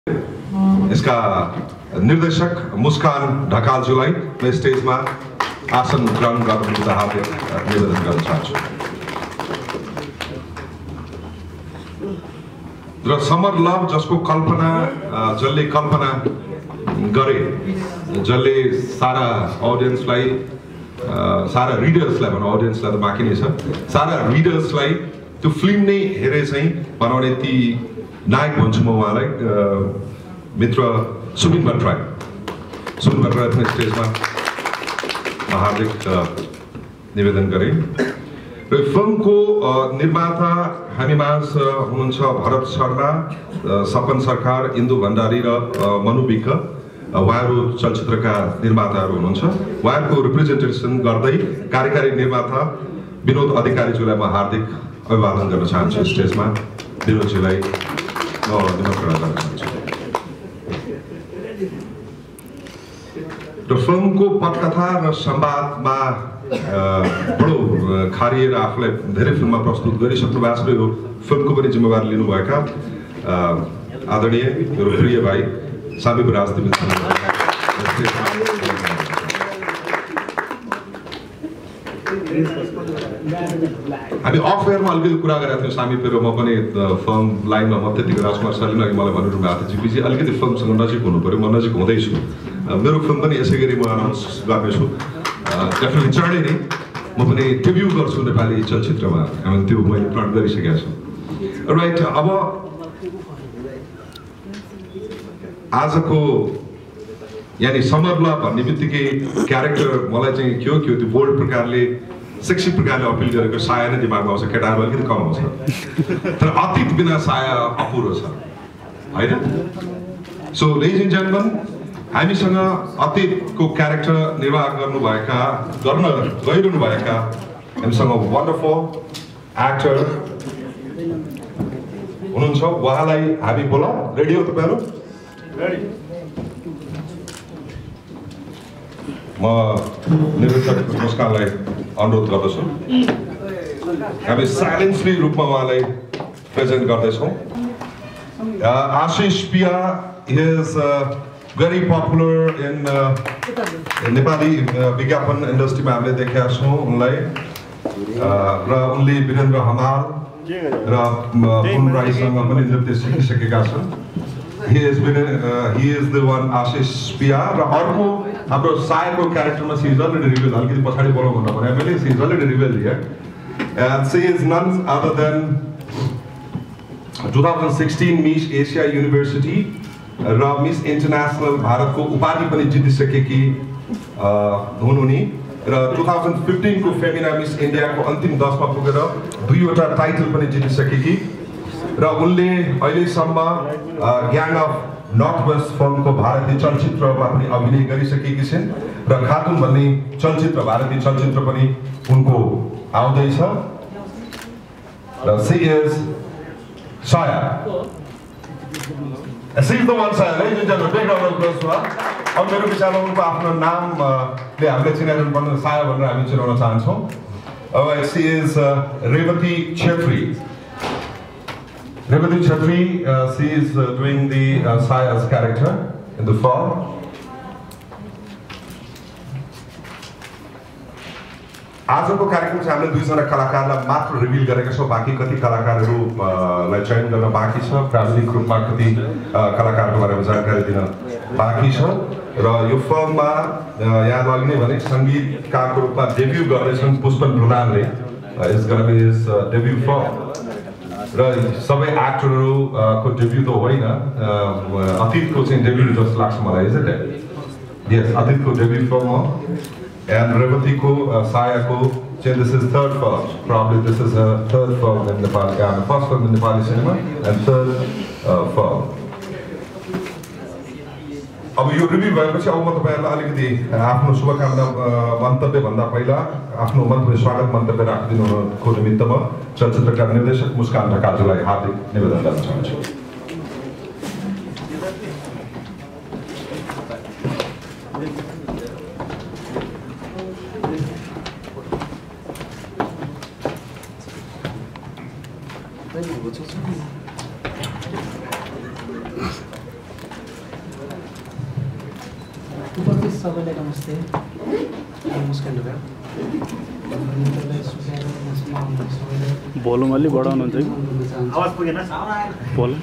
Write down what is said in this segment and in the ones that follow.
इसका निर्देशक मुस्कान ढकालज्यूलाई मैं स्टेजमा आसन ग्रहण गर्न हार्दिक निवेदन गर्न चाहन्छु। र समर लभ जसको कल्पना जसले कल्पना गरे, जसले सारा अडियन्सलाई सारा रिडर्सलाई भनौँ, अडियन्सलाई त बाँकी नै छ, सारा रिडर्सलाई त्यो फिल्म नै हेरे चाहिँ बनाउने ती नायक भन्छु म उहाँलाई, मित्र सुबिन भट्टराई आफ्नो स्टेजमा हार्दिक निवेदन गरेँ। र फिल्मको निर्माता हामीमाझ हुनुहुन्छ भरत शर्मा, सपन सरकार, इन्दु भण्डारी र मनु विक। उहाँहरू चलचित्रका निर्माताहरू हुनुहुन्छ। उहाँहरूको रिप्रेजेन्टेसन गर्दै कार्यकारी निर्माता विनोद अधिकारीज्यूलाई म हार्दिक अभिवादन गर्न चाहन्छु। स्टेजमा विनोदज्यूलाई म निमन्त्रणा गर्न चाहन्छु। र फिल्मको पटकथा र संवादमा बडो खारिएर आफूलाई धेरै फिल्ममा प्रस्तुत गरिसक्नु भएको छ। यो फिल्मको पनि जिम्मेवारी लिनुभएका आदरणीय मेरो प्रिय भाइ सामी राजदेवी, हामी अफ एयरमा अलिकति कुरा गरेका थियौँ सामी पेरो म पनि फिल्म लाइनमा म त्यतिको राजकुमार सरले अघि मलाई भनिरहनु भएको थियो जिपीजी अलिकति फिल्मसँग नजिक हुनु पऱ्यो, म नजिक हुँदैछु। मेरो फिल्म पनि यसै गरी म अनाउन्स गर्नेछु, डेफिनेटली चाँडै नै म पनि डेब्यू गर्छु नेपाली चलचित्रमा। हामी त्यो मैले प्लान गरिसकेका छु। राइट, अब आजको यानि समर लभ भन्ने बित्तिकै क्यारेक्टर मलाई चाहिँ के हो त्यो बोल्ड प्रकारले सेक्सी प्रकारले अपिल गरेको साया नै दिमागमा आउँछ। केटाहरू अलिकति कम आउँछ, तर अतीत बिना साया अपुरो छ होइन। सो लेडिज एन्ड जेन्टलमेन, हामीसँग अतीतको क्यारेक्टर निर्वाह गर्न गइरहनुभएका हामीसँग वन्डरफुल एक्टर हुनुहुन्छ। उहाँलाई हामी बोला रेडी हो तपाईँहरू? म निर्देशक मुस्कानलाई अनुरोध गर्दछु, हामी साइलेन्सली रूपमा उहाँलाई प्रेजेन्ट गर्दैछौँ। Ashish Piya is very popular in Nepali विज्ञापन इन्डस्ट्रीमा हामीले देखेका छौँ उनलाई। र उनले वीरेन्द्र हमाल र पुन राईसँग पनि नृत्य सिकिसकेका छन्। he is the one आशिष पिया। र अर्को हाम्रो Saiko क्यारेक्टरमा she is already revealed, अलिकति पछाडि बोलाउँ भन्दा भने मैले she is already revealed here, and she is none other than 2016 miss Asia university र मिस इन्टरनेसनल भारतको उपाधि पनि जितिसकेकी हुन् उनी। र 2015 को फेमिना मिस इन्डियाको अन्तिम 10 मा पुगेर 2वटा टाइटल पनि जितिसकेकी। र उनले अहिलेसम्म ग्याङ अफ नर्थ वेस्ट फिल्मको भारतीय चलचित्रमा पनि अभिनय गरिसकेकी छिन्। र खातुन भन्ने चलचित्र भारतीय चलचित्र पनि उनको आउँदैछ। र she is Saya. She is the one, ladies and gentlemen, big round of applause for her. अब मेरो विचारमा उनको आफ्नो नामले हामीले चिनाइरहनु पर्ने साया भनेर हामी चिनाउन चाहन्छौँ। अब she is Revati Chhetri. Revati Chhetri, she is doing the Saya's character in the film. आजको कार्यक्रम चाहिँ हामीले 2 जना कलाकारलाई मात्र रिभिल गरेका छौँ। बाँकी कति कलाकारहरूलाई चयन गर्न बाँकी छ, प्राविधिक रूपमा कति कलाकारको बारेमा जानकारी दिन बाँकी छ। र यो फिल्ममा यहाँ अघि नै भने सङ्गीतकारको रूपमा डेब्यू गर्दैछन् पुष्पन प्रधानले। Is gonna be his debut फिल्म। र सबै एक्टरहरूको डेब्यू त होइन, अतीतको चाहिँ डेब्यू जस्तो लाग्छ मलाई। Is it? यस, अतीतको डेब्यू फिल्म हो। And रेवतीको सायाको चाहिँ this is third film, probably this is her third film in Nepal, first film in Nepali cinema and third film. अब यो रिभ्यू भएपछि अब म तपाईँहरूलाई अलिकति आफ्नो शुभकामना मन्तव्य भन्दा पहिला आफ्नो मन्तव्य स्वागत मन्तव्य राखिदिनुको निमित्त म चलचित्रका निर्देशक मुस्कान ढकालज्यूलाई हार्दिक निवेदन गर्न चाहन्छु। सबैलाई नमस्ते। नमस्कार ढुका। भोल्युम अलि बढाउनुहुन्छ कि? आवाज पुगेन? बोल।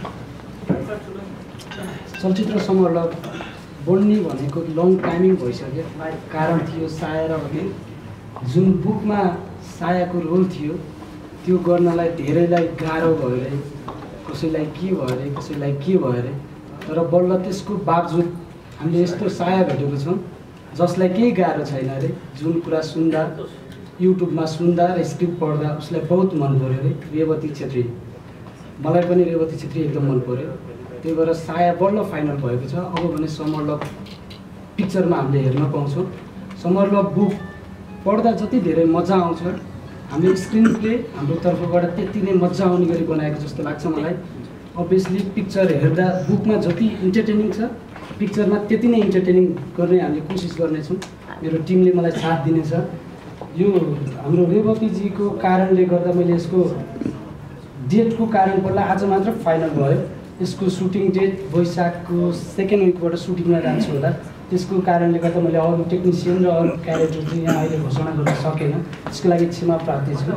चलचित्र समरलभ बन्ने भनेको लङ टाइमिङ भइसक्यो। कारण थियो साया र अघि जुन बुकमा सायाको रोल थियो त्यो गर्नलाई धेरैलाई गाह्रो भयो अरे, कसैलाई के भयो अरे, कसैलाई के भयो अरे। तर बल्ल त्यसको बावजुद हामीले यस्तो साया भेटेको छौँ जसलाई केही गाह्रो छैन अरे। जुन कुरा सुन्दा, युट्युबमा सुन्दा र स्क्रिप्ट पढ्दा उसलाई बहुत मन पऱ्यो अरे। रेवती छेत्री, मलाई पनि रेवती छेत्री एकदम मन पऱ्यो। त्यही भएर साया बल्ल फाइनल भएको छ। अब भने समरलभ पिक्चरमा हामीले हेर्न पाउँछौँ। समरलभ बुक पढ्दा जति धेरै मजा आउँछ, हामीले स्क्रिन प्ले हाम्रो तर्फबाट त्यति नै मजा आउने गरी बनाएको जस्तो लाग्छ मलाई। अभियसली पिक्चर हेर्दा बुकमा जति इन्टरटेनिङ छ पिक्चरमा त्यति नै इन्टरटेनिङ गर्ने हामीले कोसिस गर्नेछौँ। मेरो टिमले मलाई साथ दिनेछ। यो हाम्रो रेवतीजीको कारणले गर्दा मैले यसको डेटको कारण पर्ला आज मात्र फाइनल भयो। यसको सुटिङ डेट वैशाखको सेकेन्ड विकबाट सुटिङमा जान्छु होला। त्यसको कारणले गर्दा मैले अरू टेक्निसियन र अरू क्यारेक्टर चाहिँ यहाँ अहिले घोषणा गर्न सकेन। त्यसको लागि क्षमा प्रार्थी छु।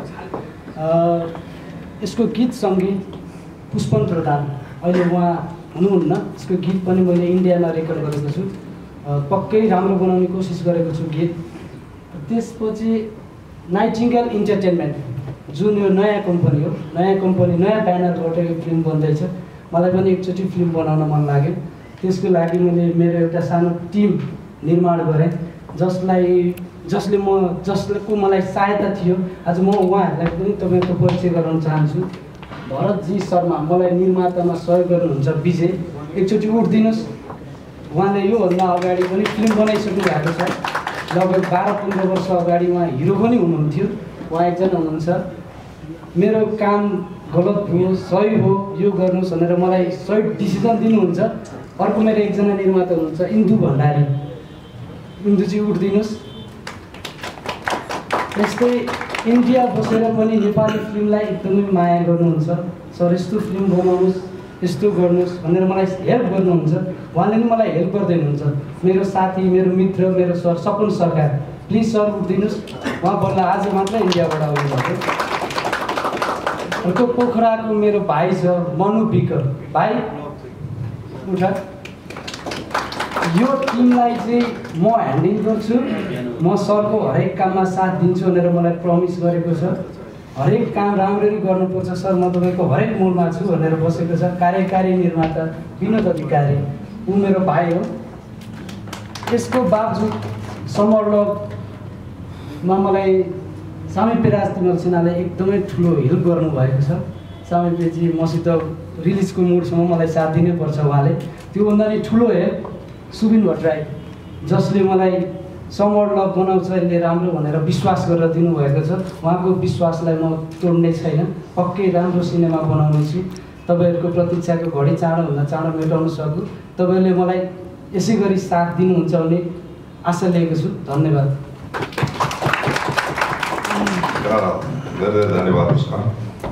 यसको गीत सङ्गीत पुष्पन प्रधान, अहिले उहाँ हुनुहुन्न। यसको गीत पनि मैले इन्डियामा रेकर्ड गरेको छु। पक्कै राम्रो बनाउने कोसिस गरेको छु गीत। त्यसपछि नाइटिङ्गेल इन्टरटेनमेन्ट जुन यो नयाँ कम्पनी हो, नयाँ कम्पनी नयाँ ब्यानरबाट यो फिल्म बन्दैछ। मलाई पनि एकचोटि फिल्म बनाउन मन लाग्यो। त्यसको लागि मैले मेरो एउटा सानो टिम निर्माण गरेँ जसको मलाई सहायता थियो। आज म उहाँहरूलाई पनि तपाईँको परिचय गराउन चाहन्छु। भरतजी शर्मा मलाई निर्मातामा सहयोग गर्नुहुन्छ। विजय एकचोटि उठिदिनुहोस्। उहाँले योभन्दा अगाडि पनि फिल्म बनाइसक्नु भएको छ। लगभग 12-15 वर्ष अगाडि उहाँ हिरो पनि हुनुहुन्थ्यो। उहाँ एकजना हुनुहुन्छ। मेरो काम गलत हो, सही हो, यो गर्नुहोस् भनेर मलाई सही डिसिजन दिनुहुन्छ। अर्को मेरो एकजना निर्माता हुनुहुन्छ इन्दु भण्डारी। इन्दुजी उठिदिनुहोस्। त्यस्तै इन्डिया बसेर पनि नेपाली फिल्मलाई एकदमै माया गर्नुहुन्छ। सर यस्तो फिल्म बनाउनुहोस्, यस्तो गर्नुहोस् भनेर मलाई हेल्प गर्नुहुन्छ। उहाँले पनि मलाई हेल्प गर्दै हुनुहुन्छ। मेरो साथी, मेरो मित्र, मेरो सर सपन सरकार, प्लिज सर उठिदिनुहोस्। उहाँ बल्ल आज मात्र इन्डियाबाट आउनुभएको। अर्को पोखराको मेरो भाइ छ मनु विक। भाइ उठ। यो टिमलाई चाहिँ म ह्यान्डल गर्छु। म सरको हरेक काममा साथ दिन्छु भनेर मलाई प्रमिस गरेको छ। हरेक काम राम्ररी गर्नुपर्छ सर, म तपाईँको हरेक मोडमा छु भनेर बसेको छ। कार्यकारी निर्माता विनोद अधिकारी, ऊ मेरो भाइ हो। यसको बावजुद समरलभमा मलाई सामिप्य तिमल सिन्हाले एकदमै ठुलो हेल्प गर्नुभएको छ। सामिप्यजी मसित रिलिजको मुडसम्म मलाई साथ दिनै पर्छ उहाँले। त्योभन्दा नि ठुलो हेल्प सुबिन भट्टराई, जसले मलाई समरलभ बनाउँछ यसले राम्रो भनेर विश्वास गरेर दिनुभएको छ। उहाँको विश्वासलाई म तोड्ने छैन। पक्कै राम्रो सिनेमा बनाउनेछु। तपाईँहरूको प्रतीक्षाको घडी चाँडोभन्दा चाँडो मेटाउन सकु। तपाईँहरूले मलाई यसै गरी साथ दिनुहुन्छ भन्ने आशा लिएको छु। धन्यवाद। धन्यवाद उसका।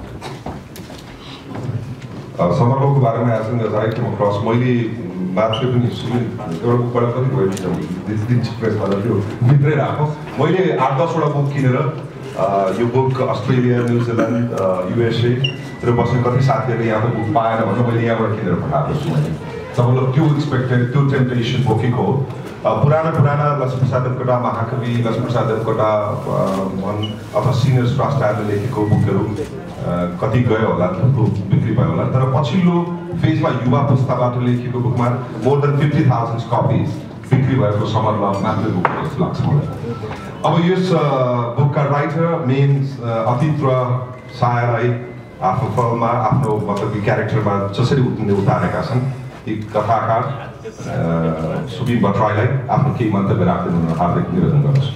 समरलभको बारेमा आज म क्रस मैले मात्र पनि सुने एउटा बुकबाट कति भयो दिन प्रेसमा त्यो भित्रै राखो। मैले 8-10वटा बुक किनेर यो बुक अस्ट्रेलिया, न्युजिल्यान्ड, युएसए र बस्ने कति साथीहरूले यहाँको बुक पाएन भनेर मैले यहाँबाट किनेर पठाएको छु। मैले सबैलाई त्यो एक्सपेक्टेड, त्यो टेम्पटेसन बोकेको हो। पुराना लक्ष्मीप्रसाद देवकोटा, महाकवि लक्ष्मीप्रसाद देवकोटा अथवा सिनियर स्वास्थ्यहरूले लेखेको बुकहरू कति गयो होला, थुप्रो बिक्री भयो होला। तर पछिल्लो फेजमा युवा पुस्ताबाट लेखेको बुकमा मोर देन 50,000 कपिज बिक्री भएको समरलभ मात्रै बुक जस्तो लाग्छ मलाई। अब यस बुकका राइटर मेन अतीत र सायालाई आफ्नो फिल्ममा आफ्नो मतलब क्यारेक्टरमा जसरी उतारेका छन् ती कथाकार सुबिन भट्टराईलाई आफ्नो केही मन्तव्य राख्दै हार्दिक निवेदन गर्छु।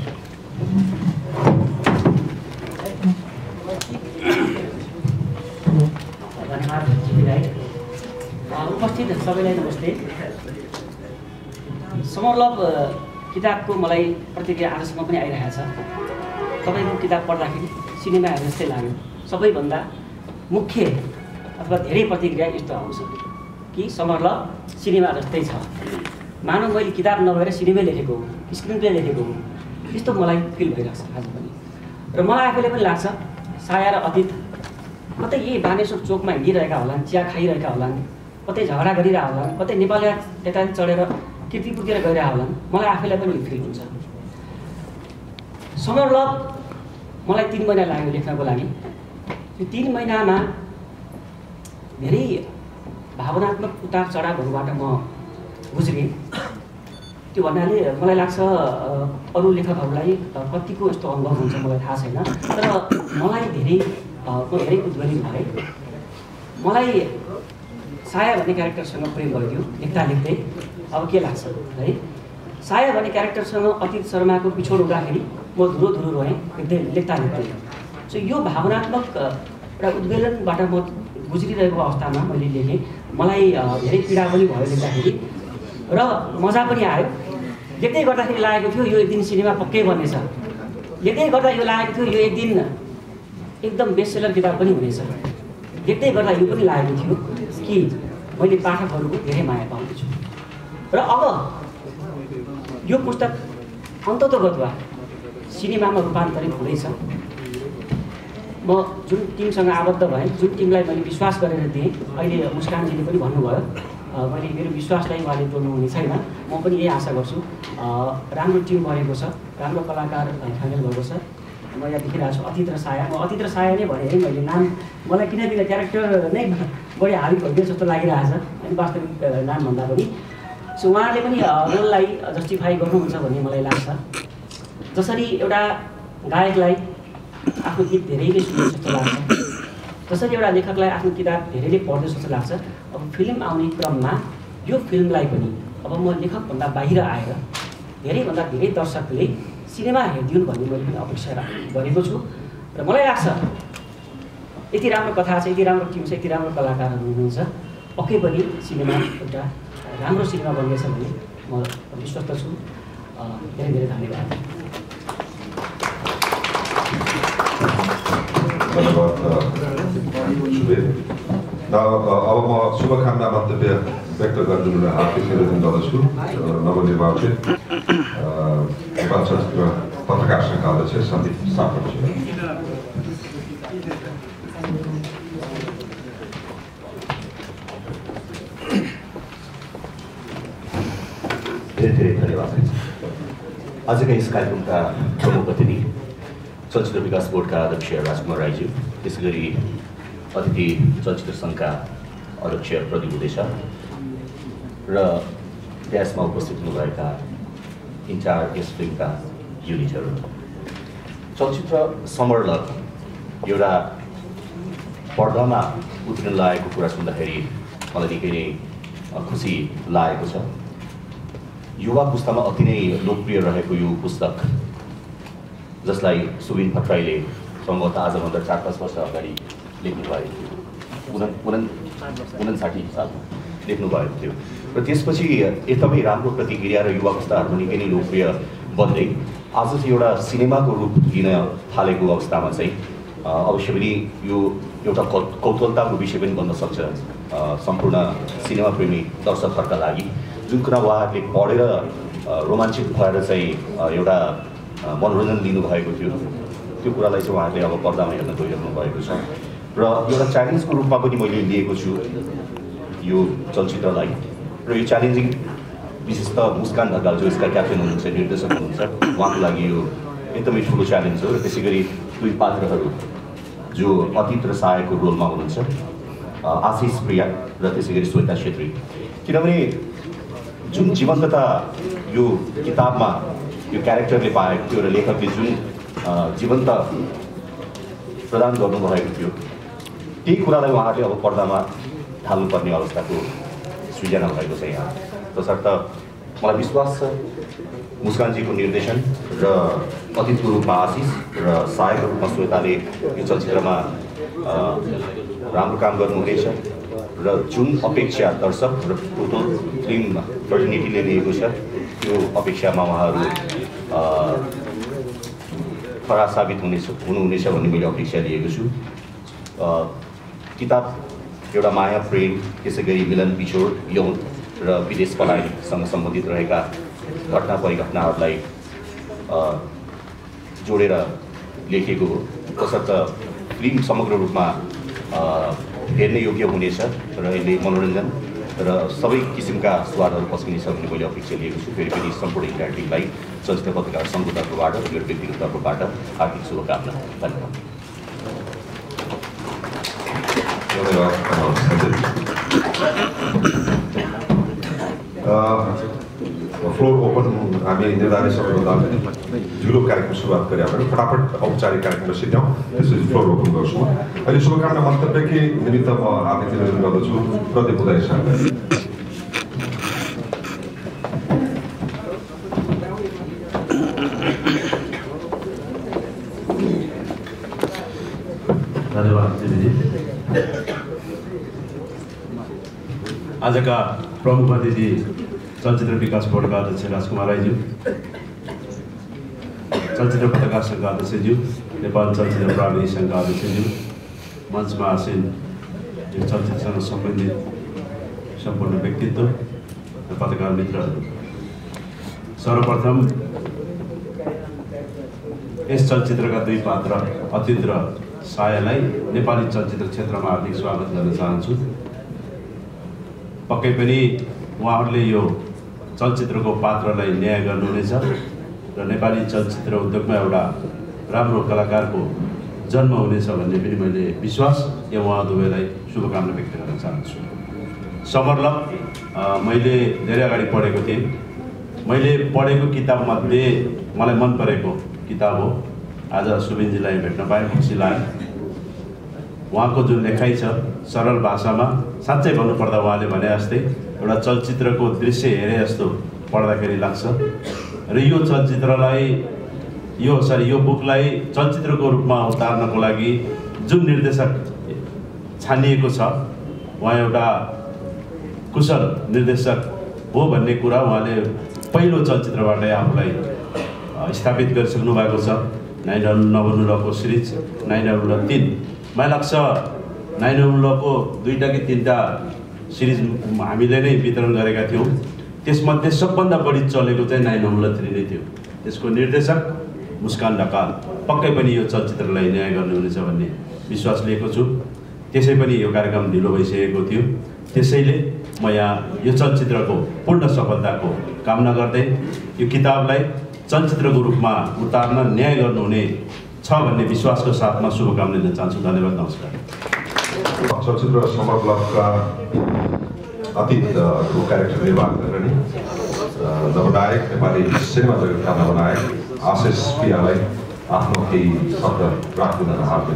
उपस्थित सबैलाई नमस्ते। समरलभ किताबको मलाई प्रतिक्रिया आजसम्म पनि आइरहेको छ। तपाईँको किताब पढ्दाखेरि सिनेमा हेर्ने जस्तै लाग्यो। सबैभन्दा मुख्य अथवा धेरै प्रतिक्रिया यस्तो आउँछ कि समरलभ सिनेमा जस्तै छ। मानव मैले किताब नभएर सिनेमै लेखेको हो, स्क्रिन प्ले लेखेको हो, त्यस्तो मलाई फिल भइरहेको छ आज पनि। र मलाई आफैले पनि लाग्छ साया र अतीत कतै यही बानेश्वर चोकमा हिँडिरहेका होलान्, चिया खाइरहेका होलान्, कतै झगडा गरिरहेका होलान्, कतै नेपाली यता चढेर किर्तिपुरतिर गइरहेका होलान्। मलाई आफैलाई पनि फिल हुन्छ। समर लभ मलाई 3 महिना लाग्यो लेख्नको लागि। त्यो 3 महिनामा धेरै भावनात्मक उतार चढावहरूबाट म गुज्रेँ। त्यो भन्नाले मलाई लाग्छ अरू लेखकहरूलाई कतिको यस्तो अनुभव हुन्छ मलाई थाहा छैन, तर मलाई म धेरै उद्वेलित भएँ। मलाई साया भन्ने क्यारेक्टरसँग प्रेम भयो लेख्दा लेख्दै। अब के लाग्छ है, साया भन्ने क्यारेक्टरसँग अतीत शर्माको पिछोड हुँदाखेरि म धुरो धुरो रोएँ लेख्दा लेख्दै। सो यो भावनात्मक एउटा उद्वेलनबाट म गुज्रिरहेको अवस्थामा मैले लेखेँ। मलाई धेरै पीडा पनि भयो लेख्दाखेरि र मजा पनि आयो। लेख्दै गर्दाखेरि लागेको थियो यो एक दिन सिनेमा पक्कै बन्नेछ। लेख्दै गर्दा यो लागेको थियो यो एक दिन एकदम बेस्टसेलर किताब पनि हुनेछ। लेख्दै गर्दा यो पनि लागेको थियो कि मैले पाठकहरूको धेरै माया पाउँदैछु। र अब यो पुस्तक अन्ततोगतवा सिनेमामा रूपान्तरित हुँदैछ। म जुन टिमसँग आबद्ध भएँ, जुन टिमलाई मैले विश्वास गरेर दिएँ, अहिले मुस्कानजीले पनि भन्नुभयो मैले मेरो विश्वासलाई उहाँले तोड्नु हुने छैन। म पनि यही आशा गर्छु। राम्रो टिम बनेको छ, राम्रो कलाकार फाइनल भएको छ। म यहाँ देखिरहेको छु अतीत र साया। म अतीत र साया नै भने है मैले नाम, मलाई किनकिन क्यारेक्टर नै बढी हालिक भइदियो जस्तो लागिरहेछ अनि वास्तविक नामभन्दा पनि। सो उहाँले पनि रोललाई जस्टिफाई गर्नुहुन्छ भन्ने मलाई लाग्छ। जसरी एउटा गायकलाई आफ्नो गीत धेरैले सुन्नु जस्तो लाग्छ, जसरी एउटा लेखकलाई आफ्नो किताब धेरैले पढ्दै जस्तो लाग्छ, अब फिल्म आउने क्रममा यो फिल्मलाई पनि अब म लेखकभन्दा बाहिर आएर धेरैभन्दा धेरै दर्शकले सिनेमा हेरिदिउन् भन्ने मैले पनि अपेक्षा गरेको छु। र मलाई लाग्छ यति राम्रो कथा छ, यति राम्रो टिम छ, यति राम्रो कलाकारहरू हुनुहुन्छ, पक्कै पनि सिनेमा एउटा राम्रो सिनेमा बन्नेछ भन्ने म विश्वस्त छु। धेरै धेरै धन्यवाद। धन्यवाद सुबेर। अब म शुभकामना मन्तव्य व्यक्त गर्नु हार्दिक निवेदन गर्दछु। नवनिर्वाचित नेपाल चलचित्र पत्रकार सङ्घका अध्यक्ष सन्दीप सापकोटा। धेरै धेरै धन्यवाद। आजका यस कार्यक्रमका प्रमुख अतिथि चलचित्र विकास बोर्डका अध्यक्ष राजकुमार राईज्यू, त्यसै गरी अतिथि चलचित्र सङ्घका अध्यक्ष प्रदीप हुँदैछ र ड्यासमा उपस्थित हुनुभएका इन्चार्ज यस फिल्मका युनिटहरू। चलचित्र समर लभ एउटा पर्दामा उत्रिन लागेको कुरा सुन्दाखेरि मलाई निकै नै खुसी लागेको छ। युवा पुस्तामा अति नै लोकप्रिय रहेको यो पुस्तक, जसलाई सुबिन भट्टराईले सम्भवतः आजभन्दा 4-5 वर्ष अगाडि लेख्नुभएको थियो, 59 सालमा लेख्नुभएको थियो। र त्यसपछि एकदमै राम्रो प्रतिक्रिया र युवा पुस्ताहरू निकै नै लोकप्रिय बन्दै आज चाहिँ एउटा सिनेमाको रूप लिन थालेको अवस्थामा चाहिँ अवश्य पनि यो एउटा कौतूहलताको विषय पनि बन्न सक्छ सम्पूर्ण सिनेमा प्रेमी दर्शकहरूका लागि। जुन कुरा उहाँहरूले पढेर रोमाञ्चित भएर चाहिँ एउटा मनोरञ्जन लिनुभएको थियो, त्यो कुरालाई चाहिँ उहाँहरूले अब पर्दामा हेर्न गइरहनु भएको छ। र एउटा च्यालेन्जको रूपमा पनि मैले लिएको छु यो चलचित्रलाई। र यो च्यालेन्जिङ विशेष त मुस्कान ढकाल जो यसका क्याप्टेन हुनुहुन्छ, निर्देशक हुनुहुन्छ, उहाँको लागि यो एकदमै ठुलो च्यालेन्ज हो। र त्यसै गरी दुई पात्रहरू जो अतीत र सायाको रोलमा हुनुहुन्छ, आशिष प्रिया र त्यसै गरी श्वेता छेत्री। किनभने जुन जीवन्तता यो किताबमा यो क्यारेक्टरले पाएको थियो र लेखकले जुन जीवन्त प्रदान गर्नुभएको थियो, त्यही कुरालाई उहाँहरूले अब पर्दामा ढाल्नुपर्ने अवस्थाको सृजना भएको छ यहाँ। तसर्थ मलाई विश्वास छ मुस्कानजीको निर्देशन र अतीतको रूपमा आशिष र सायाको रूपमा श्वेताले यो चलचित्रमा राम्रो काम गर्नुहुनेछ। र जुन अपेक्षा दर्शक र टोटल फिल्म फर्टिनिटीले लिएको छ, त्यो अपेक्षामा उहाँहरू खरा साबित हुनुहुनेछ भन्ने मैले अपेक्षा लिएको छु। किताब एउटा माया प्रेम, त्यसै गरी मिलन पिछोड, यौन र र विदेश पलायनसँग सम्बन्धित रहेका घटना परिघटनाहरूलाई जोडेर लेखिएको हो। तसर्थ फिल्म समग्र रूपमा हेर्ने योग्य हुनेछ र यसले मनोरञ्जन र सबै किसिमका स्वादहरू पस्किनेछ भन्ने मैले अपेक्षा लिएको छु। फेरि पनि सम्पूर्ण इन्डिया टिमलाई चलचित्र पत्रकार सङ्घको तर्फबाट मेरो व्यक्तिगत तर्फबाट हार्दिक शुभकामना। धन्यवाद। फ्लोर ओपन हामी निर्धारित समयभन्दा ढिलो कार्यक्रम सुरुवात गरे भने फटाफट औपचारिक कार्यक्रममा सिद्ध्याउँ, त्यसपछि फ्लोर ओपन गर्छु। अहिले शुभकामना मन्तव्यकै निमित्त म आफै निवेदन गर्दछु प्रदीप उदय सरलाई। धन्यवाद दिदी। आजका प्रमुख अतिथि चलचित्र विकास बोर्डका अध्यक्ष राजकुमार राईज्यू, चलचित्र पत्रकार सङ्घका अध्यक्षज्यू, नेपाल चलचित्र प्राविधिक सङ्घका अध्यक्षज्यू, मञ्चमा आसीन यो चलचित्रसँग सम्बन्धित सम्पूर्ण व्यक्तित्व र पत्रकार मित्रहरू, सर्वप्रथम यस चलचित्रका दुई पात्र अतीत र सायालाई नेपाली चलचित्र क्षेत्रमा हार्दिक स्वागत गर्न चाहन्छु। पक्कै पनि उहाँहरूले यो चलचित्रको पात्रलाई न्याय गर्नुहुनेछ र नेपाली चलचित्र उद्योगमा एउटा राम्रो कलाकारको जन्म हुनेछ भन्ने पनि मैले विश्वास या उहाँ दुवैलाई शुभकामना व्यक्त गर्न चाहन्छु। समरलभ मैले धेरै अगाडि पढेको थिएँ। मैले पढेको किताबमध्ये मलाई मन परेको किताब हो। आज सुबिनजीलाई भेट्न पाएँ, खुसी लाग्यो। उहाँको जुन लेखाइ छ सरल भाषामा, साँच्चै भन्नुपर्दा उहाँले भने जस्तै एउटा चलचित्रको दृश्य हेरे जस्तो पढ्दाखेरि लाग्छ र यो चलचित्रलाई यो बुकलाई चलचित्रको रूपमा उतार्नको लागि जुन निर्देशक छानिएको छ उहाँ एउटा कुशल निर्देशक हो भन्ने कुरा उहाँले पहिलो चलचित्रबाटै आफूलाई स्थापित गरिसक्नु भएको छ। नवनुलको सिरिज 9/3 मलाई लाग्छ 9/3को 2टा कि 3टा सिरिज हामीले नै वितरण गरेका थियौँ। त्यसमध्ये सबभन्दा बढी चलेको चाहिँ 9/3 नै थियो। त्यसको निर्देशक मुस्कान ढकाल पक्कै पनि यो चलचित्रलाई न्याय गर्नुहुनेछ भन्ने विश्वास लिएको छु। त्यसै पनि यो कार्यक्रम ढिलो भइसकेको थियो, त्यसैले म यहाँ यो चलचित्रको पूर्ण सफलताको कामना गर्दै यो किताबलाई चलचित्रको रूपमा उतार्न न्याय गर्नुहुने छ भन्ने विश्वासको साथमा शुभकामना दिन चाहन्छु। धन्यवाद, नमस्कार। चलचित्र समरलभका अतीतको क्यारेक्टर निर्वाह गर्ने नवनायक नेपाली सिनेमा जगतका नवनायक आशिष पियालाई आफ्नो केही शब्द राख्न हार्दिक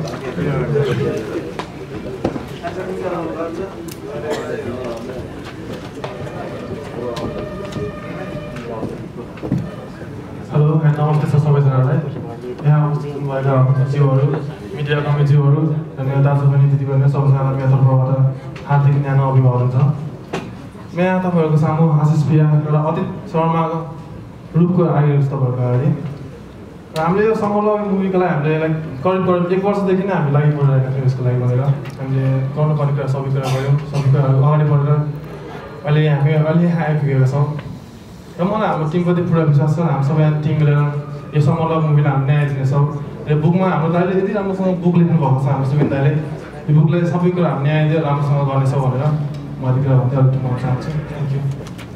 हेलो एन्ड नमस्ते छ सबैजनालाई। यहाँ उपस्थित हुनुभएका ज्यूहरू, मिडिया कमिटीहरू र मेरो दाजुबहिनी दिदीबहिनी सबैजनालाई मेरो तर्फबाट हार्दिक न्यानो अभिवादन छ। म यहाँ तपाईँहरूको सामु आशिष पिया एउटा अतीत शर्माको रूपको आइरहेको छ तपाईँहरूको अगाडि। र हामीले यो समरलभ मुभीको लागि हामीले करिब 1 वर्षदेखि नै हामी लागि परिरहेका थियौँ यसको लागि भनेर। हामीले गर्नुपर्ने कुरा सबै कुरा गऱ्यौँ, सबै कुराहरू अगाडि बढेर अहिले आइपुगेका छौँ। र मलाई हाम्रो टिमप्रति पुरा विश्वास छ। हामी सबै टिम मिलेर यो समरलभ मुभीलाई हामी न्याय दिनेछौँ। यो बुकमा हाम्रो दाइले यति राम्रोसँग बुक लेख्नु भएको छ, हाम्रो सुबिन दाइले यो बुकलाई सबै कुरा हामी न्याय दिएर राम्रोसँग गर्नेछौँ भनेर म यति कुरा भन्दै अलिक टुङ्गाउन चाहन्छु। Thank you.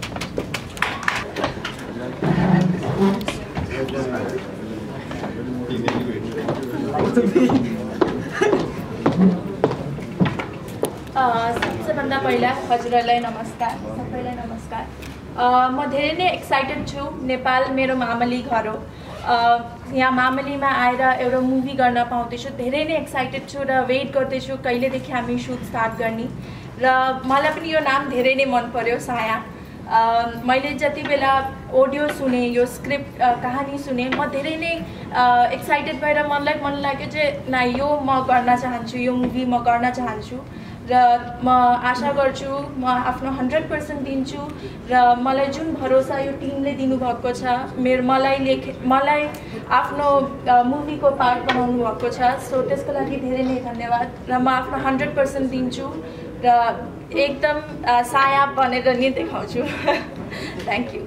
सबभन्दा पहिला हजुरहरूलाई नमस्कार, सबैलाई नमस्कार। म धेरै नै एक्साइटेड छु। नेपाल मेरो मामली घर हो। यहाँ मामलीमा आएर एउटा मुभी गर्न पाउँदैछु, धेरै नै एक्साइटेड छु र वेट गर्दैछु कहिलेदेखि हामी सुट स्टार्ट गर्ने। र मलाई पनि यो नाम धेरै नै मन पर्यो, साया। मैले जति बेला अडियो सुने, यो स्क्रिप्ट कहानी सुने, म धेरै नै एक्साइटेड भएर मन लाग्यो जे न यो म गर्न चाहन्छु, यो मुभी म गर्न चाहन्छु। र म आशा गर्छु म आफ्नो 100% दिन्छु र मलाई जुन भरोसा यो टिमले दिनुभएको छ, मलाई आफ्नो मुभीको पार्ट बनाउनु भएको छ, सो त्यसको लागि धेरै नै धन्यवाद। र म आफ्नो 100% दिन्छु र र एकदम साया बनेर नै देखाउँछु। Thank you.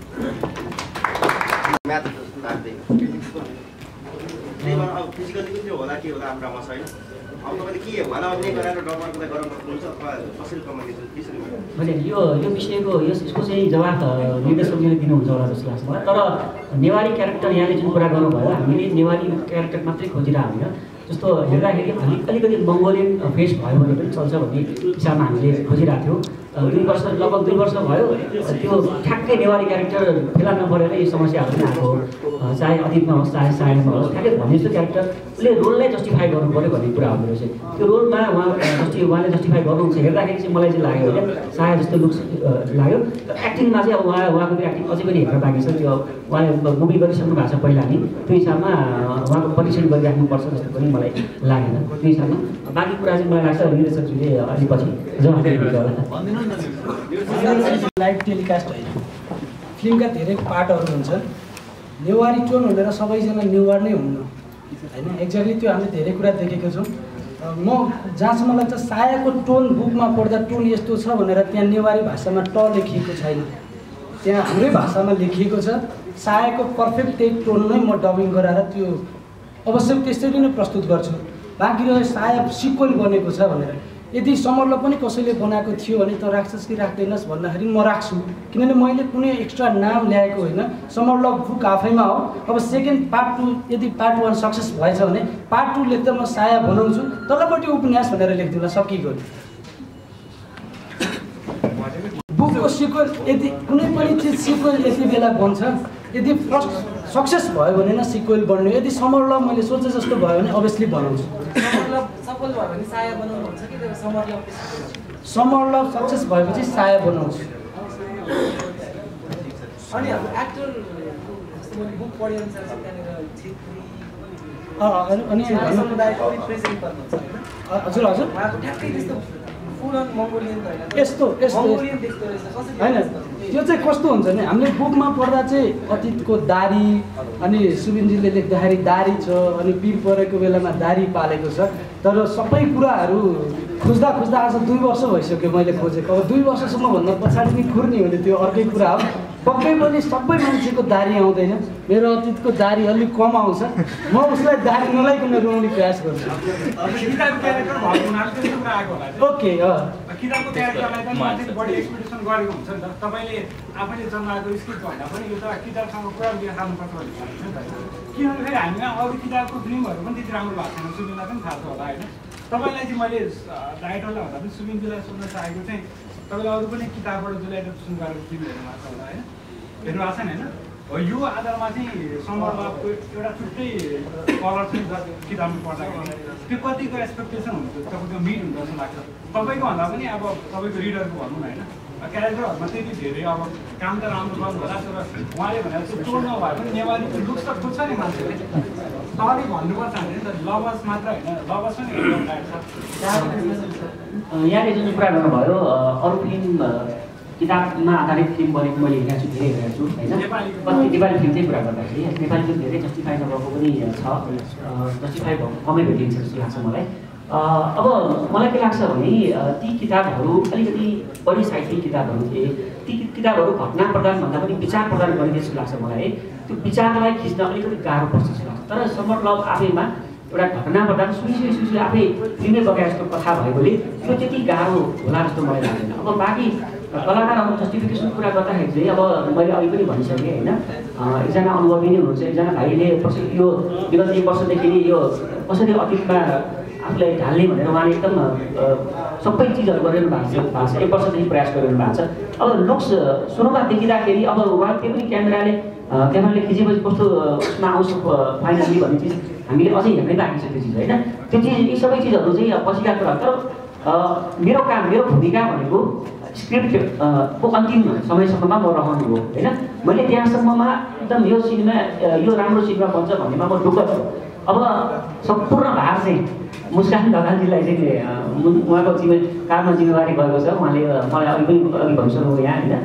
मैले यो विषयको यसको चाहिँ जवाफ निर्देशकले दिनुहुन्छ होला जस्तो लाग्छ मलाई। तर नेवारी क्यारेक्टर यहाँले जुन कुरा गर्नुभयो, हामीले नेवारी क्यारेक्टर मात्रै खोजिरहेको होइन, जस्तो हेर्दाखेरि अलिकति मङ्गोलियन फेस भयो भने पनि चल्छ भन्ने हिसाबमा हामीले खोजिरहेको थियौँ। लगभग 2 वर्ष भयो त्यो ठ्याक्कै नेवारी क्यारेक्टर फेला नपरेर यो समस्याहरू पनि आएको हो। चाहे अतीतमा होस् चाहे सायमा होस्, ठ्याक्कै भन्ने जस्तो क्यारेक्टरले रोललाई जस्टिफाई गर्नु पऱ्यो भन्ने कुरा हुँदो रहेछ। त्यो रोलमा उहाँले जस्टिफाई गर्नुहुन्छ हेर्दाखेरि चाहिँ मलाई चाहिँ लाग्यो होइन साया जस्तो लुक्स लाग्यो। एक्टिङमा चाहिँ अब उहाँको त्यो एक्टिङ अझै पनि हेर्न बाँकी छ। त्यो उहाँले मुभी गरिसक्नु भएको छ पहिला नि, त्यो हिसाबमा उहाँको परीक्षण गरिराख्नुपर्छ जस्तो पनि मलाई लागेन। त्यो हिसाबमा बाँकी कुरा चाहिँ मलाई लाग्छ निर्देशकले अलि पछि जवाफ दिनुहुन्छ होला। लाइभ टेलिकास्ट होइन, फिल्मका धेरै पार्टहरू हुन्छन्। नेवारी टोन भनेर सबैजना नेवार नै हुन्न होइन, एक्ज्याक्टली त्यो हामीले धेरै कुरा देखेको छौँ। म जहाँसम्म लाग्छ सायाको टोन बुकमा पढ्दा टोन यस्तो छ भनेर त्यहाँ नेवारी भाषामा ट लेखिएको छैन, त्यहाँ हाम्रै भाषामा लेखिएको छ। सायाको पर्फेक्ट त्यही टोन नै म डबिङ गराएर त्यो अवश्य त्यसरी नै प्रस्तुत गर्छु। बाँकी रह्यो साया सिक्वेल बनेको छ भनेर, यदि समरलाई पनि कसैले बनाएको थियो भने त राख्छस् कि राख्दैनस् भन्दाखेरि म राख्छु, किनभने मैले कुनै एक्स्ट्रा नाम ल्याएको होइन। समर लभ बुक आफैमा हो। अब सेकेन्ड पार्ट 2 यदि पार्ट 1 सक्सेस भएछ भने पार्ट 2 लेख्दा म साया बनाउँछु, तलपट्टि उपन्यास भनेर लेख्दिनँ, सकिगयो। बुकको सिक्वेल यदि कुनै पनि चिज सिक्वेल यति बेला बन्छ, यदि फर्स्ट सक्सेस भयो भने न सिक्वेल बन्ने। यदि समर लभ मैले सोचे जस्तो भयो भने अभियसली बनाउँछु। सफल भयो भने साया बनाउनुहुन्छ कि summer love? Summer love success भएपछि साया बनाउँछु। अनि एक्टर बुक पढे अनुसार चाहिँ त्यहाँनिर अनि समुदायको रिप्रेजेन्ट गर्नुहुन्छ होइन? हजुर हजुर उहाँको ठ्याक्कै त्यस्तो फुल अन मङ्गोलियन होइन, यस्तो मङ्गोलियन देख्दो रहेछ कसरी होइन। त्यो चाहिँ कस्तो हुन्छ भने हामीले बुकमा पढ्दा चाहिँ अतीतको दारी, अनि सुबिनजीले लेख्दाखेरि दारी छ, अनि पिर परेको बेलामा दारी पालेको छ। तर सबै कुराहरू खोज्दा खोज्दा आज 2 वर्ष भइसक्यो मैले खोजेको। अब 2 वर्षसम्म भन्दा पछाडि नि खुर्नी हुने त्यो अर्कै कुरा हो। पक्कै पनि सबै मान्छेको दारी आउँदैन, मेरो अतीतको दारी अलिक कम आउँछ। म उसलाई दारी नलाइकन रुवाउने प्रयास गर्छु। ओके किताबको क्यारेक्टरलाई पनि मान्छेले बढी एक्सपेक्टेसन गरेको हुन्छ नि त। तपाईँले आफैले जन्माएको स्क्रिप्ट भन्दा पनि यो त किताबसँग पुरा लिएर जानुपर्छ भन्ने छ नि त। किनभने फेरि हामीमा अरू किताबको फिल्महरू पनि त्यति राम्रो भएको छैन, सुबिनलाई पनि थाहा छ होला होइन। तपाईँलाई चाहिँ मैले राइटरलाई भन्दा पनि सुबिनजीलाई सोध्न चाहेको चाहिँ तपाईँले अरू पनि किताबबाट जसले एडप्सन गरेको फिल्म हेर्नु भएको छ होला होइन, हेर्नु भएको छैन होइन? हो यो आधारमा चाहिँ समर लभको एउटा छुट्टै कलर चाहिँ किताबमा पढ्दाखेरि त्यो कतिको एक्सपेक्टेसन हुन्छ, तपाईँको मिट हुन्छ जस्तो लाग्छ तपाईँको भन्दा पनि। अब तपाईँको रिडरको भनौँ न होइन, क्यारेक्टरहरूमा त्यति धेरै अब काम त राम्रो गर्नु होला, तर उहाँले भनेर चाहिँ टोल नभए पनि नेवारीको लुक्स त खोज्छ नि मान्छेले। तपाईँले भन्नुपर्छ भने त लभर्स मात्र होइन, लभर्स पनि यहाँले जुन कुरा गर्नुभयो अरू फिल्म किताबमा आधारित फिल्म बनेको मैले हेरेको छु, धेरै हेरेको छु होइन। कति नेपाली फिल्मकै कुरा गर्दाखेरि नेपाली फिल्म धेरै जस्टिफाई नभएको पनि छ, जस्टिफाई भएको कमै भेटिन्छ जस्तो लाग्छ मलाई। अब मलाई के लाग्छ भने ती किताबहरू अलिकति बढी साहित्यिक किताबहरू थिए। ती किताबहरू घटना प्रदानभन्दा पनि विचार प्रदान गरिदिए जस्तो लाग्छ मलाई है। त्यो विचारलाई खिच्न अलिकति गाह्रो पर्छ जस्तो लाग्छ। तर समर लभ आफैमा एउटा घटना प्रदान सुनिसकेपछि आफै फिल्मै बगाए जस्तो कथा भएकोले त्यो त्यति गाह्रो होला जस्तो मलाई लाग्दैन। अब बाँकी कलाकारहरू जस्टिफिकेसन कुरा गर्दाखेरि चाहिँ अब मैले अघि पनि भनिसकेँ होइन, एकजना अनुभवी नै हुनुहुन्छ, एकजना भाइले यो विगत 1 वर्षदेखि नै यो कसरी अतीतमा आफूलाई ढाल्ने भनेर उहाँले एकदम सबै चिजहरू गरिरहनु भएको छ। 1 वर्षदेखि प्रयास गरिरहनु भएको छ। अब लुक्स सुरुमा देखिँदाखेरि अब उहाँ त्यो पनि क्यामेराले खिचेपछि कस्तो उसमा आउँछ फाइनली भन्ने चिज हामीले अझै हेर्नै बाँकी छ त्यो चिज होइन। त्यो चिज यी सबै चिजहरू चाहिँ पछिका कुरा। तर मेरो भूमिका भनेको स्क्रिप्टको अन्तिम समयसम्ममा म रहनु हो होइन। मैले त्यहाँसम्ममा एकदम यो सिनेमा यो राम्रो सिनेमा बन्छ भन्नेमा म ढुक्क छु। अब सम्पूर्ण भार चाहिँ मुस्कान ढकालजीलाई चाहिँ उहाँको काममा जिम्मेवारी गएको छ। उहाँले मलाई अघि भनिसक्नुभयो यहाँ होइन।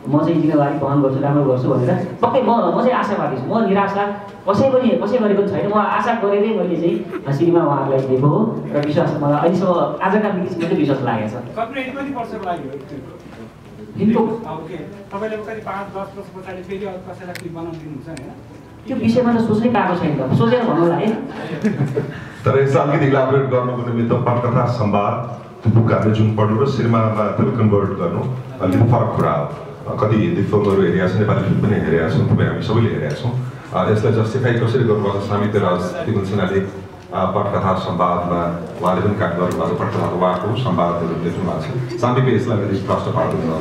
म चाहिँ जिम्मेवारी वहन गर्छु, राम्रो गर्छु भनेर पक्कै म चाहिँ आशावादी छु। म निराशा कसै गरेको छैन। म आशा गरेरै मैले चाहिँ सिनेमा उहाँहरूलाई दिएको हो र विश्वास मलाई अहिलेसम्म आजका बिचमा चाहिँ विश्वास लागेको छ। कति वर्षको लागि हो फिल्मको तपाईँले कति 5-10 वर्ष पछाडि फेरि कसैलाई क्लिप बनाउनु दिनुहुन्छ हैन? त्यो विषयमा त सोच्नै पाएको छैन त, सोचेर भन्नुला है। तर यसलाई अलिकति इलाबोरेट गर्नुको निमित्त पटकथा संवाद बुकहरूले जुन पढ्नु र सिनेमामा तपाईँ कन्भर्ट गर्नु अलिकति फरक कुरा हो। कति हिन्दी फिल्महरू हेरेका छौँ, नेपाली फिल्म पनि हेरेका छौँ, तपाईँ हामी सबैले हेरेका छौँ। यसलाई जस्टिफाई कसरी गर्नुपर्छ सामित्य राज तिमल सिन्हाले पटकथा संवादमा उहाँले पनि काम गर्नुभएको पटकथाको उहाँको संवादहरू लेख्नु भएको छ। सामित्य यसलाई अलिकति प्रश्न पार्दैन।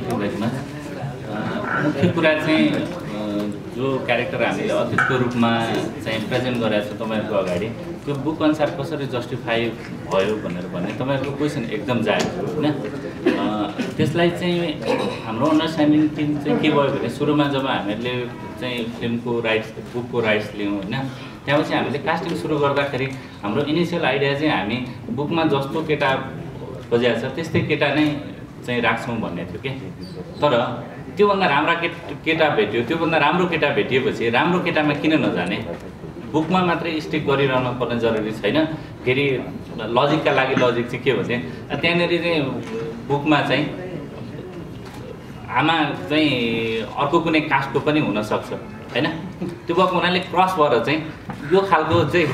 मुख्य कुरा चाहिँ जो क्यारेक्टर हामीले अतीतको रूपमा चाहिँ प्रेजेन्ट गरेको छ तपाईँहरूको अगाडि, त्यो बुक अनुसार कसरी जस्टिफाई भयो भनेर भन्ने तपाईँहरूको क्वेसन एकदम जायज हो होइन। त्यसलाई चाहिँ हाम्रो अन्डरस्ट्यान्डिङ टिम चाहिँ के भयो भने सुरुमा जब हामीहरूले चाहिँ फिल्मको राइट्स बुकको राइट्स लियौँ होइन, त्यहाँपछि हामीले कास्टिङ सुरु गर्दाखेरि हाम्रो इनिसियल आइडिया चाहिँ हामी बुकमा जस्तो केटा खोजिएको छ त्यस्तै केटा नै चाहिँ राख्छौँ भन्ने थियो कि। तर त्योभन्दा राम्रा केटा भेट्यो, त्योभन्दा राम्रो केटा भेटिएपछि राम्रो केटामा किन नजाने? बुकमा मात्रै स्टिक गरिरहनु पर्ने जरुरी छैन। फेरि लजिकका लागि लजिक चाहिँ के भने त्यहाँनिर चाहिँ बुकमा चाहिँ आमा चाहिँ अर्को कुनै कास्टको पनि हुनसक्छ होइन। त्यो भएको हुनाले क्रस भएर चाहिँ यो खालको चाहिँ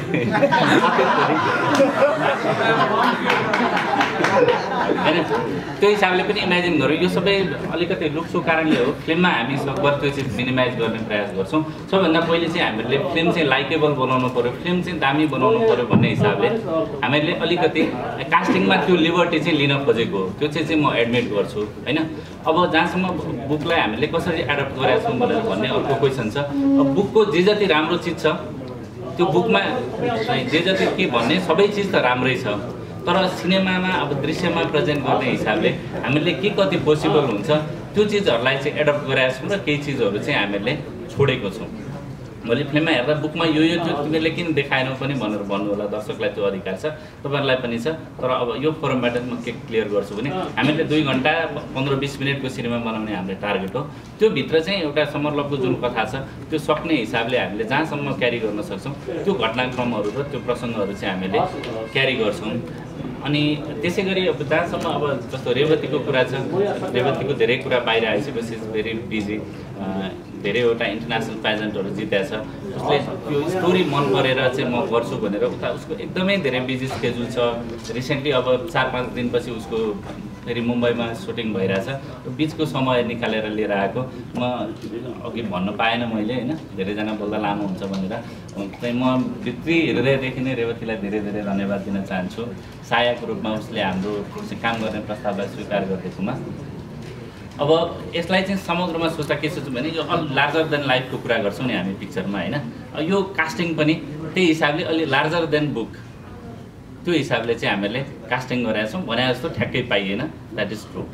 होइन त्यो हिसाबले पनि इमेजिन गरौँ। यो सबै अलिकति लुक्सो कारणले हो। फिल्ममा हामी सकभर त्यो चाहिँ मिनिमाइज गर्ने प्रयास गर्छौँ। सबभन्दा पहिले चाहिँ हामीले फिल्म चाहिँ लाइकेबल बनाउनु पऱ्यो, फिल्म चाहिँ दामी बनाउनु पऱ्यो भन्ने हिसाबले हामीले अलिकति कास्टिङमा त्यो लिबर्टी चाहिँ लिन खोजेको हो। त्यो चाहिँ म एडमिट गर्छु होइन। अब जहाँसम्म बुकलाई हामीले कसरी एडप्ट गरेका छौँ भनेर भन्ने अर्को क्वेसन छ। अब बुकको जे जति राम्रो चिज छ त्यो बुकमा जे जति के भन्ने सबै चिज त राम्रै छ, तर सिनेमामा अब दृश्यमा प्रेजेन्ट गर्ने हिसाबले हामीले के कति पोसिबल हुन्छ त्यो चिजहरूलाई चाहिँ एडप्ट गरेका छौँ र केही चिजहरू चाहिँ हामीले छोडेको छौँ। मैले फिल्ममा हेर्दा बुकमा यो तिमीले किन देखाएनौ पनि भनेर भन्नु होला, दर्शकलाई त्यो अधिकार छ, तपाईँहरूलाई पनि छ। तर अब यो फोरमबाट म के क्लियर गर्छु भने हामीले 2 घन्टा 15-20 मिनटको सिनेमा बनाउने हाम्रो टार्गेट हो। त्यो भित्र चाहिँ एउटा समरलभको जुन कथा छ त्यो सक्ने हिसाबले हामीले जहाँसम्म क्यारी गर्न सक्छौँ त्यो घटनाक्रमहरू र त्यो प्रसङ्गहरू चाहिँ हामीले क्यारी गर्छौँ। अनि त्यसै गरी अब जहाँसम्म अब जस्तो रेवतीको कुरा छ, रेवतीको धेरै कुरा बाहिर आइसकेपछि भेरी बिजी, धेरैवटा इन्टरनेसनल पेजेन्टहरू जितेको छ। उसले त्यो स्टोरी मन परेर चाहिँ म गर्छु भनेर उता उसको एकदमै धेरै बिजी स्केड्युल छ। रिसेन्टली अब 4-5 दिनपछि उसको फेरि मुम्बईमा सुटिङ भइरहेछ। बिचको समय निकालेर लिएर आएको। म अघि भन्न पाएन मैले होइन, धेरैजना बोल्दा लामो हुन्छ भनेर। चाहिँ म भित्री हृदयदेखि नै रेवतीलाई धेरै धेरै धन्यवाद दिन चाहन्छु सायाको रूपमा उसले हाम्रो काम गर्ने प्रस्तावलाई स्वीकार गरिदिएकोमा। अब यसलाई चाहिँ समग्रमा सोच्दा के सोच्छु भने यो लार्जर देन लाइफको कुरा गर्छौँ नि हामी पिक्चरमा होइन। यो कास्टिङ पनि त्यही हिसाबले अलि लार्जर देन बुक त्यो हिसाबले चाहिँ हामीले कास्टिङ गरेका छौँ। भने जस्तो ठ्याक्कै पाइएन, द्याट इज ट्रु।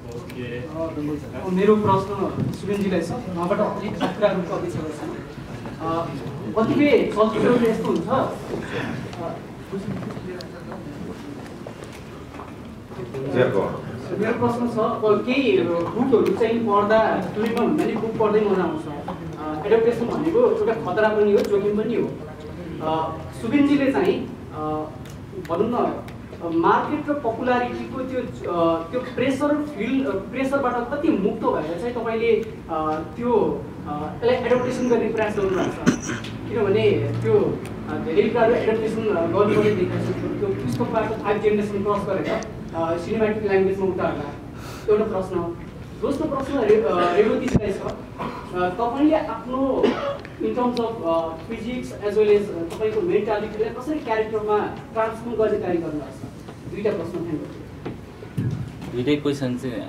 मेरो प्रश्न सुरेन्जीलाई छ, उहाँबाट अलिक कुराहरूको अपेक्षा गर्छु। कतिपय चलचित्रहरू यस्तो हुन्छ मेरो प्रश्न छ, केही बुकहरू चाहिँ पढ्दा फिल्ममा भन्दा नि बुक पढ्दै मजा आउँछ। एडप्टेसन भनेको एउटा खतरा पनि हो, जोखिम पनि हो। सुबिनजीले चाहिँ भनौँ न मार्केट र पपुलारिटीको त्यो प्रेसरबाट कति मुक्त भएर चाहिँ तपाईँले त्यो यसलाई एडप्टेसन गर्ने प्रयास गर्नुभएको छ? किनभने त्यो धेरै कुराहरू एडप्टेसन गर्नुपर्ने देखिएको छ। त्यो पुस्तकबाट 5 जेनेरेसन क्रस गरेर सिनेमेटिक ल्याङ्ग्वेजमा उतार्दा एउटा प्रश्न। दोस्रो प्रश्न रेवतीजीलाई छ, तपाईँले आफ्नो in terms of physics as well as तपाईँको मेन्टालिटीलाई कसरी क्यारेक्टरमा ट्रान्सफर्म गर्ने तयारी गर्नुभएको छ? 2टा प्रश्न थियो। दुईटै क्वेसन चाहिँ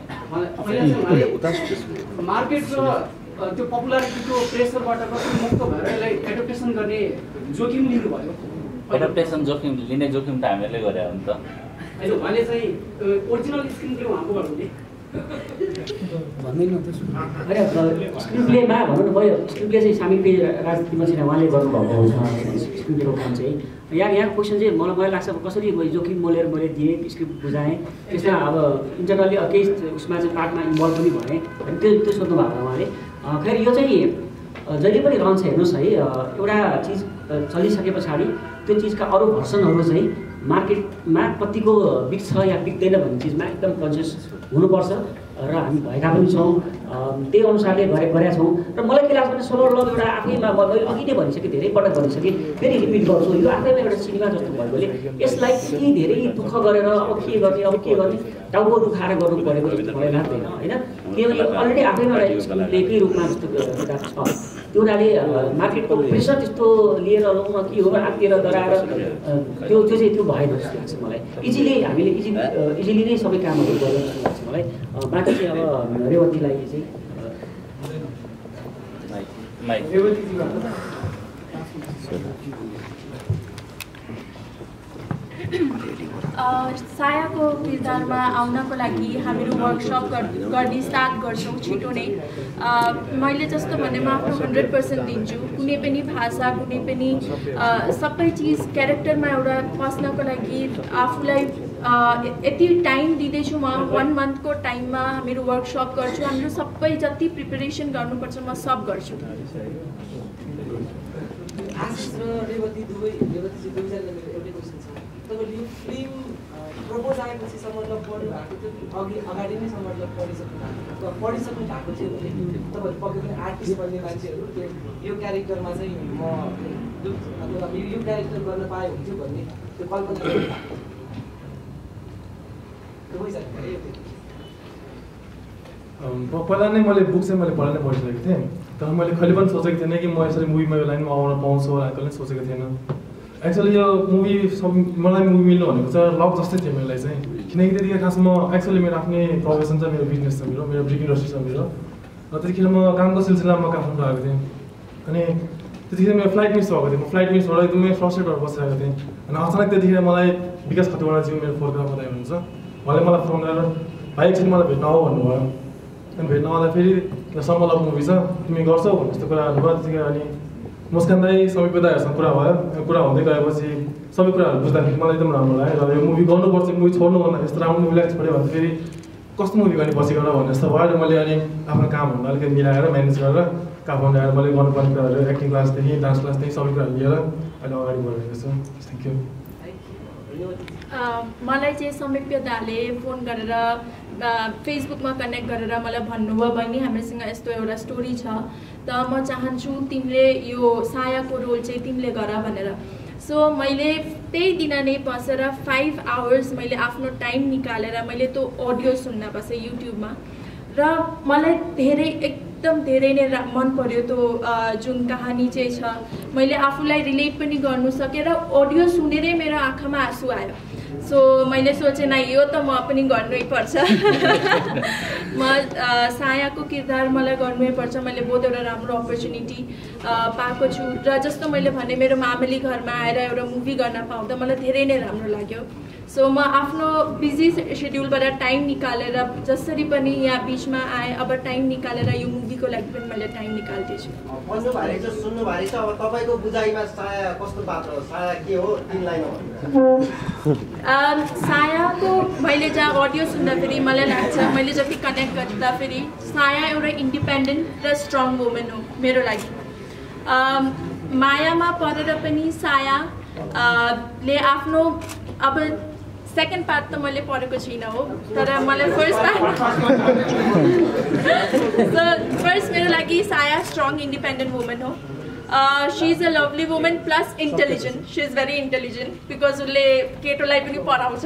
मार्केट र त्यो पपुलारिटीको प्रेसरबाट कसरी मुक्त भएर यसलाई एडप्टेसन गर्ने जोखिम लिनुभयो? एडप्टेसन जोखिम लिने जोखिम त हामीहरूले गरे हो नि त। उहाँले चाहिँ ओरिजिनल स्क्रिन प्ले उहाँकोबाट हुने भन्दैन त। स्क्रिन प्लेमा भन्नु त भयो, स्क्रिन प्ले चाहिँ सामिप्य राजनीतिमा चाहिँ उहाँले गर्नुभएको हुन्छ। स्क्रिप्टको काम चाहिँ यहाँको क्वेसन चाहिँ मलाई लाग्छ अब कसरी जोखिम मोलेर मैले दिएँ स्क्रिप्ट बुझाएँ त्यसमा अब इन्टरनली केही उसमा चाहिँ पार्टमा इन्भल्भ पनि भएँ अनि त्यो सोध्नु भएको उहाँले खैर यो चाहिँ जहिले पनि रहन्छ हेर्नुहोस् है एउटा चिज चलिसके पछाडि त्यो चिजका अरू भर्सनहरू चाहिँ मार्केटमा कतिको बिक्छ या बिक्दैन भन्ने चिजमा एकदम कन्सियस हुनुपर्छ र हामी भएका पनि छौँ त्यही अनुसारले गरेका छौँ र मलाई के लाग्छ भने सोलो लभ एउटा आफैमा मैले अघि नै भनिसकेँ धेरै पटक भनिसकेँ फेरि रिपिट गर्छु यो आफैमा एउटा सिनेमा जस्तो भएकोले यसलाई यति धेरै दुःख गरेर अब के गर्ने टाउको दुखाएर गर्नु परेको जस्तो मलाई लाग्दैन होइन किनभने अलरेडी आफैमा एउटा लेखकै रूपमा जस्तो किताब छ त्यो हुनाले मार्केटको प्रेसर त्यस्तो लिएर लौँ के हो आत्तिएर डराएर त्यो चाहिँ त्यो भएन जस्तो लाग्छ मलाई इजिली हामीले इजिली नै सबै कामहरू गर्नु जस्तो लाग्छ मलाई बाँकी चाहिँ अब रेवतीलाई चाहिँ सायाको किरदारमा आउनको लागि हामीहरू वर्कसप गर्ने स्टार्ट गर्छौँ छिटो नै मैले जस्तो भने म आफ्नो 100% दिन्छु कुनै पनि भाषा कुनै पनि सबै चिज क्यारेक्टरमा एउटा पस्नको लागि आफूलाई यति टाइम दिँदैछु म 1 मन्थको टाइममा हामीहरू वर्कसप गर्छु हामीहरू सबै जति प्रिपरेसन गर्नुपर्छ म सब गर्छु तपाईँले यो फिल्म प्रपोज आएपछि समर्थन पढ्नु भएको थियो अगाडि नै समर्थन पढिसक्नु भएको थियो भने तपाईँहरू पक्कै पनि आर्टिस्ट बन्ने मान्छेहरू त्यो यो क्यारेक्टरमा चाहिँ म यो क्यारेक्टर गर्न पाए हुन्थ्यो भन्ने त्यो कल्पना पहिला नै मैले बुक चाहिँ मैले पढाइ नै पढिसकेको थिएँ तर मैले कहिले पनि सोचेको थिएन कि म यसरी मुभीमा यो लाइनमा आउन पाउँछु होला कहिले सोचेको थिएन एक्चुअली यो मुभी मलाई मुभी मिल्नु भनेको चाहिँ लक जस्तै थियो मलाई चाहिँ किनकि त्यतिखेर खासमा एक्चुअली मेरो आफ्नै प्रोफेसन छ मेरो बिजनेस छ मेरो ब्रिक इन्डस्ट्री छ मेरो र त्यतिखेर म कामको सिलसिलामा काठमाडौँ आएको थिएँ अनि त्यतिखेर मेरो फ्लाइट मिस भएको थियो म फ्लाइट मिस भएर एकदमै फ्रस्ट्रेट भएर बसिरहेको थिएँ अनि अचानक त्यतिखेर मलाई विकास खतिवडाज्यू मेरो फोटोग्राफर दाइ हुनुहुन्छ उहाँले मलाई फोन गरेर भाइ एकछिन मलाई भेट्न आऊ भन्नुभयो अनि भेट्न आउँदा फेरि समर लभ मुभी छ तिमी गर्छौ भन्ने जस्तो कुरा भन्नुभयो त्यतिखेर अनि मुस्कान दाई समीप दाईहरूसँग कुरा भयो कुरा हुँदै गएपछि सबै कुराहरू बुझ्दाखेरि मलाई एकदम राम्रो लाग्यो र यो मुभी गर्नुपर्छ मुभी छोड्नु भन्दा यस्तो राम्रो मुभीलाई छोड्यो भने फेरि कस्तो मुभी गर्ने पछि गरेर भन्ने जस्तो भयो र मैले अनि आफ्नो कामहरू अलिकति मिलाएर म्यानेज गरेर काठमाडौँ आएर मैले गर्नुपर्ने कुराहरू एक्टिङ क्लासदेखि डान्स क्लासदेखि सबै कुराहरू लिएर अहिले अगाडि बढेको छु थ्याङ्क यू मलाई चाहिँ समीप्य दाले फोन गरेर फेसबुकमा कनेक्ट गरेर मलाई भन्नुभयो बहिनी हामीसँग यस्तो एउटा स्टोरी छ त म चाहन्छु तिमीले यो सायाको रोल चाहिँ तिमीले गर भनेर सो मैले त्यही दिन नै बसेर 5 आवर्स मैले आफ्नो टाइम निकालेर मैले त्यो अडियो सुन्न बसेँ युट्युबमा र मलाई एकदम धेरै नै मन पर्यो त्यो जुन कहानी चाहिँ छ मैले आफूलाई रिलेट पनि गर्नु सकेँ र अडियो सुनेरै मेरो आँखामा आँसु आयो सो मैले सोचेँ न यो त म पनि गर्नै पर्छ म सायाको किरदार मलाई गर्नै पर्छ मैले बहुत एउटा राम्रो अपर्च्युनिटी पाएको छु र जस्तो मैले भने मेरो मामली घरमा आएर एउटा मुभी गर्न पाउँदा मलाई धेरै नै राम्रो लाग्यो सो म आफ्नो बिजी सेड्युलबाट टाइम निकालेर जसरी पनि यहाँ बिचमा आएँ अब टाइम निकालेर यो मुभीको लागि पनि मैले टाइम निकाल्दैछु सायाको मैले जहाँ अडियो सुन्दाखेरि मलाई लाग्छ मैले जति कनेक्ट गर्दाखेरि साया एउटा इन्डिपेन्डेन्ट र स्ट्रङ वुमेन हो मेरो लागि मायामा परेर पनि साया ले आफ्नो अब सेकेन्ड पार्ट त मैले पढेको छुइनँ हो तर मलाई फर्स्ट मेरो लागि साया स्ट्रङ इन्डिपेन्डेन्ट वुमेन हो she is a lovely women plus intelligent she is very intelligent because उसले केटोलाई पनि पढाउँछ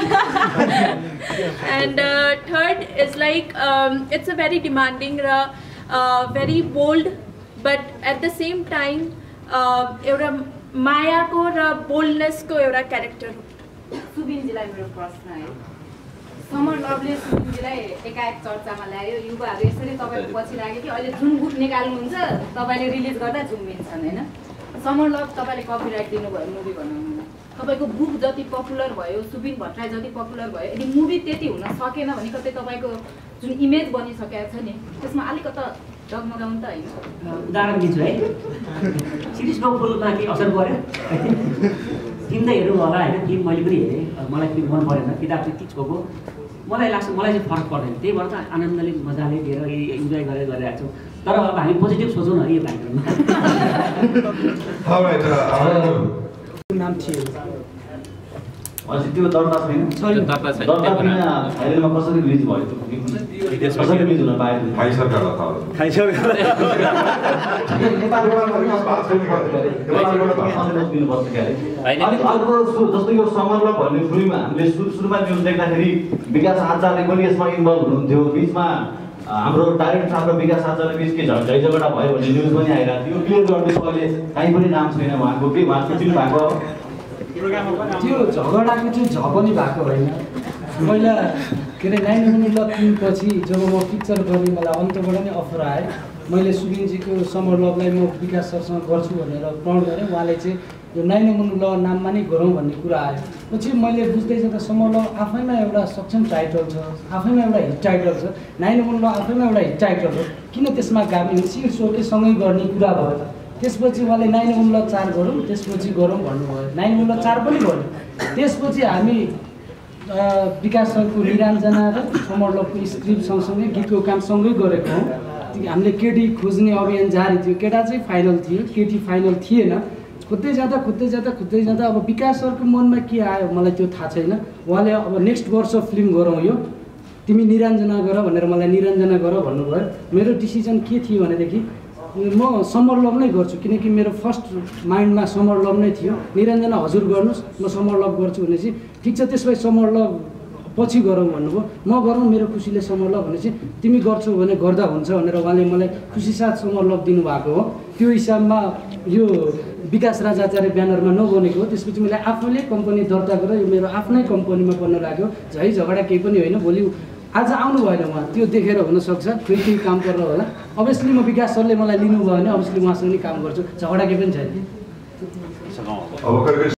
and third is like it's a very demanding र very bold but at the same time एउटा मायाको र बोल्डनेसको एउटा क्यारेक्टर हो सुबिनजीलाई मेरो प्रश्न है समर लभले सुबिनजीलाई एकाएक चर्चामा ल्यायो युवाहरू यसरी तपाईँको पछि लाग्यो कि अहिले जुन बुक निकाल्नुहुन्छ तपाईँले रिलिज गर्दा झुम्बिन्छन् होइन समर लभ तपाईँले कपिराइट दिनुभयो मुभी बनाउनु तपाईँको बुक जति पपुलर भयो सुबिन भट्टराई जति पपुलर भयो यदि मुभी त्यति हुन सकेन भने कतै तपाईँको जुन इमेज बनिसकेको छ नि त्यसमा अलिकति डगमगाउनु त होइन। उदाहरण दिन्छु है, शिरीषको फुलमा केही असर पर्यो तिमी त हेर्नु होला होइन, कि मैले पनि हेरेँ, मलाई पनि मन परेन, किताब त्यति छोको मलाई लाग्छ, मलाई चाहिँ फरक पर्दैन। त्यही भएर त आनन्दले मजाले लिएर इन्जोय गरेर गरिरहेको छौँ। तर अब हामी पोजिटिभ सोचौँ न यो कार्यक्रममा। नाम थियो हजुर त्यो दर्ता छैन? दर्ता छैन। फाइनलमा कसरी रिलिज भयो त्यो? कसरी रिलिज हुन पायो? थाई सरकारलाई थाहा होला। थाई सरकार जस्तो यो समरलभ भन्ने फिल्म हामीले सुरुमा न्युज देख्दाखेरि विकास आचार्य पनि यसमा इन्भल्भ हुनुहुन्थ्यो। बिचमा हाम्रो डाइरेक्टर साहब र विकास आचार्य बिच के झै झगडा भयो भन्ने न्युज पनि आइरहेको थियो। क्लियर गर्दैछु, अहिले कहीँ पनि नाम छैन उहाँको। के उहाँको चिन्नु भएको? त्यो झगडाको चाहिँ पनि भएको होइन। पहिला के अरे 9 मुनुलभ पछि जब म पिक्चर गर्ने मलाई अन्तबाट नै अफर आयो, मैले सुबिनजीको समर लभलाई म विकास सरसँग गर्छु भनेर प्रण गरेँ। उहाँले चाहिँ यो 9 मुनुलभ नाममा नै गरौँ भन्ने कुरा आयो। पछि मैले बुझ्दै जाँदा समर लभ आफैमा एउटा सक्षम टाइटल छ, आफैमा एउटा हिट टाइटल छ। 9 मुनुलभ आफैमा एउटा हिट टाइटल हो, किन त्यसमा गाब्ने शीर्षकै गर्ने कुरा भयो। त्यसपछि उहाँले 9 मुनुलभ 4 गरौँ, त्यसपछि गरौँ भन्नुभयो। 9 मुनुलभ 4 पनि गऱ्यौँ। त्यसपछि हामी विकास सरको निरञ्जना र समरलभको स्क्रिप्ट सँगसँगै गीतको काम सँगै गरेको हौँ। हामीले केटी खोज्ने अभियान जारी थियो। केटा चाहिँ फाइनल थियो, केटी फाइनल थिएन। खोज्दै जाँदा अब विकास सरको मनमा के आयो मलाई त्यो थाहा छैन। उहाँले अब नेक्स्ट वर्ष फिल्म गरौँ, यो तिमी निरञ्जना गर भनेर मलाई निरञ्जना गर भन्नुभयो। मेरो डिसिजन के थियो भनेदेखि म समरलभ नै गर्छु, किनकि मेरो फर्स्ट माइन्डमा समरलभ नै थियो। निरञ्जना हजुर गर्नुहोस्, म समरलभ गर्छु भनेपछि ठिक छ त्यसो भए समरलभ पछि गरौँ भन्नुभयो। म गरौँ मेरो खुसीले समरलभ भनेपछि तिमी गर्छौ भने गर्दा हुन्छ भनेर उहाँले मलाई खुसी साथ समरलभ दिनुभएको हो। त्यो हिसाबमा यो विकास राजाचार्य ब्यानरमा नबनेको हो। त्यसपछि मैले आफैले कम्पनी दर्ता गरेर यो मेरो आफ्नै कम्पनीमा बन्न लाग्यो। झै झगडा केही पनि होइन। भोलि आज आउनु भएन उहाँ, त्यो देखेर हुनसक्छ फेरि केही काम गर्न होला। अभियसली म विकास सरले मलाई लिनुभयो भने अभियसली उहाँसँग नि काम गर्छु, झगडा केही पनि छैन।